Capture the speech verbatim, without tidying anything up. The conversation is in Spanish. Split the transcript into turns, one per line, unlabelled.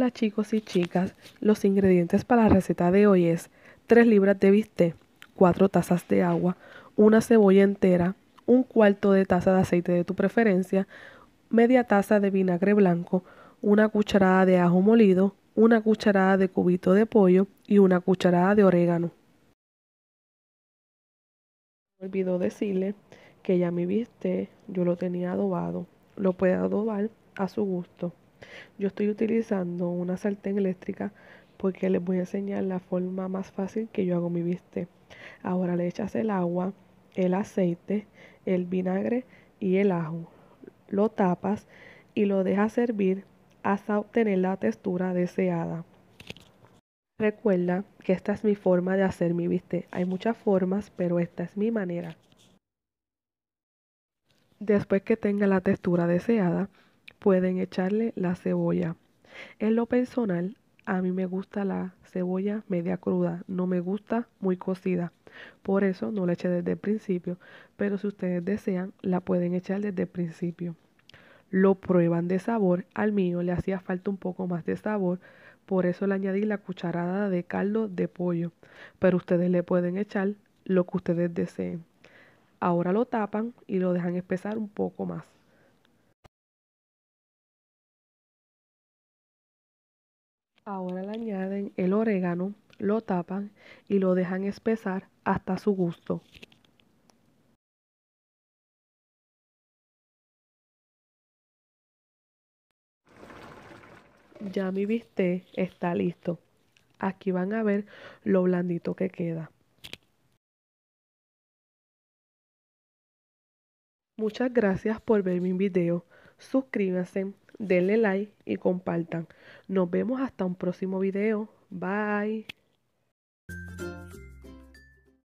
Hola chicos y chicas, los ingredientes para la receta de hoy es tres libras de bistec, cuatro tazas de agua, una cebolla entera, un cuarto de taza de aceite de tu preferencia, media taza de vinagre blanco, una cucharada de ajo molido, una cucharada de cubito de pollo y una cucharada de orégano. Me olvidó decirle que ya mi bistec yo lo tenía adobado, lo puede adobar a su gusto. Yo estoy utilizando una sartén eléctrica porque les voy a enseñar la forma más fácil que yo hago mi bistec. Ahora le echas el agua, el aceite, el vinagre y el ajo. Lo tapas y lo dejas hervir hasta obtener la textura deseada. Recuerda que esta es mi forma de hacer mi bistec. Hay muchas formas, pero esta es mi manera. Después que tenga la textura deseada, pueden echarle la cebolla. En lo personal, a mí me gusta la cebolla media cruda, no me gusta muy cocida. Por eso no la eché desde el principio, pero si ustedes desean, la pueden echar desde el principio. Lo prueban de sabor, al mío le hacía falta un poco más de sabor, por eso le añadí la cucharada de caldo de pollo, pero ustedes le pueden echar lo que ustedes deseen. Ahora lo tapan y lo dejan espesar un poco más. Ahora le añaden el orégano, lo tapan y lo dejan espesar hasta su gusto. Ya mi bistec está listo. Aquí van a ver lo blandito que queda. Muchas gracias por ver mi video. Suscríbanse, denle like y compartan. Nos vemos hasta un próximo video. Bye.